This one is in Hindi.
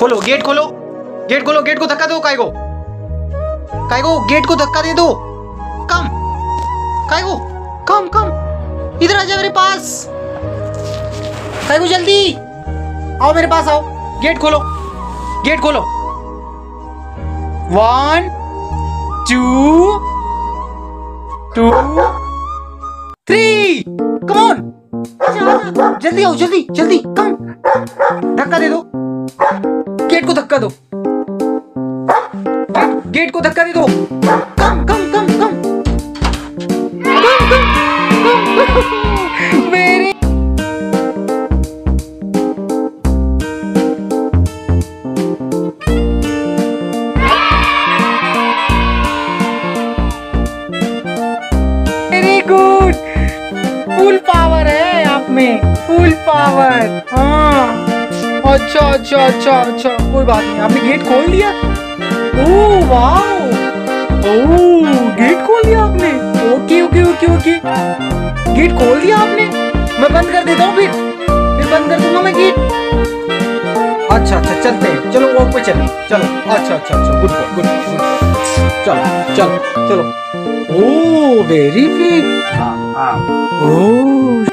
खोलो, गेट खोलो, गेट खोलो, गेट को धक्का दो काइगो, काइगो गेट को धक्का दे दो। कम काइगो, कम कम, इधर आ जा मेरे पास। काइगो जल्दी आओ मेरे पास आओ। गेट खोलो, गेट खोलो। 1 2 2 3 कम ऑन, जल्दी आओ, जल्दी जल्दी, कम। धक्का दे दो, गेट को धक्का दो, गेट को धक्का दे दो। Come come come come come come. Very good, full power है आप में, फुल पावर। हाँ अच्छा अच्छा अच्छा अच्छा, कोई बात नहीं, आपने गेट खोल दिया। ओह वाओ, ओह गेट खोल दिया आपने। Okay okay okay okay, gate खोल दिया आपने। मैं बंद कर देता हूँ, फिर बंद कर दूंगा मैं गेट। अच्छा अच्छा चलते हैं, चलो वॉक पे चलें, चलो। अच्छा अच्छा अच्छा, गुड गुड गुड, चलो चलो चलो। Oh very fit. ओह